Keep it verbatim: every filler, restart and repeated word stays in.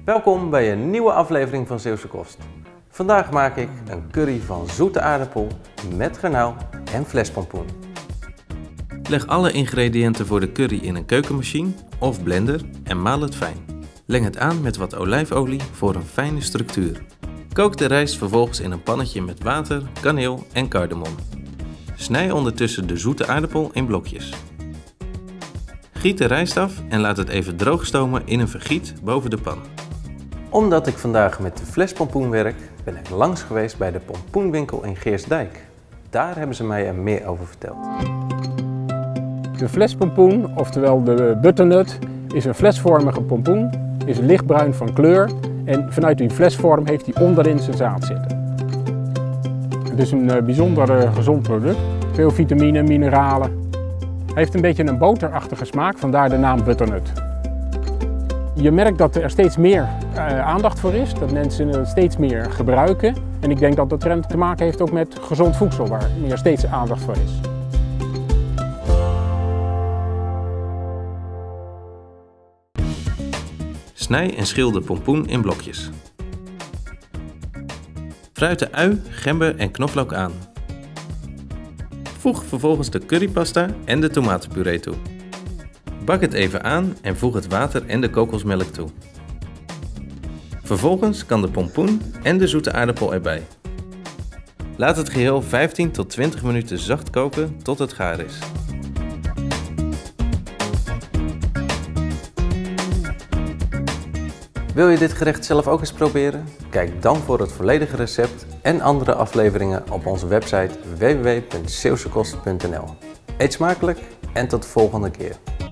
Welkom bij een nieuwe aflevering van Zeeuwse Kost. Vandaag maak ik een curry van zoete aardappel met garnaal en flespompoen. Leg alle ingrediënten voor de curry in een keukenmachine of blender en maal het fijn. Leng het aan met wat olijfolie voor een fijne structuur. Kook de rijst vervolgens in een pannetje met water, kaneel en cardamom. Snij ondertussen de zoete aardappel in blokjes. Giet de rijst af en laat het even droog stomen in een vergiet boven de pan. Omdat ik vandaag met de flespompoen werk, ben ik langs geweest bij de pompoenwinkel in Geersdijk. Daar hebben ze mij er meer over verteld. De flespompoen, oftewel de butternut, is een flesvormige pompoen, is lichtbruin van kleur en vanuit die flesvorm heeft hij onderin zijn zaad zitten. Het is een bijzonder uh, gezond product, veel vitamine, mineralen. Hij heeft een beetje een boterachtige smaak, vandaar de naam butternut. Je merkt dat er steeds meer uh, aandacht voor is, dat mensen het steeds meer gebruiken. En ik denk dat dat trend te maken heeft ook met gezond voedsel, waar meer steeds aandacht voor is. Snij en schil de pompoen in blokjes. Fruit de ui, gember en knoflook aan. Voeg vervolgens de currypasta en de tomatenpuree toe. Bak het even aan en voeg het water en de kokosmelk toe. Vervolgens kan de pompoen en de zoete aardappel erbij. Laat het geheel vijftien tot twintig minuten zacht koken tot het gaar is. Wil je dit gerecht zelf ook eens proberen? Kijk dan voor het volledige recept en andere afleveringen op onze website w w w punt zeeuwsekost punt n l. Eet smakelijk en tot de volgende keer.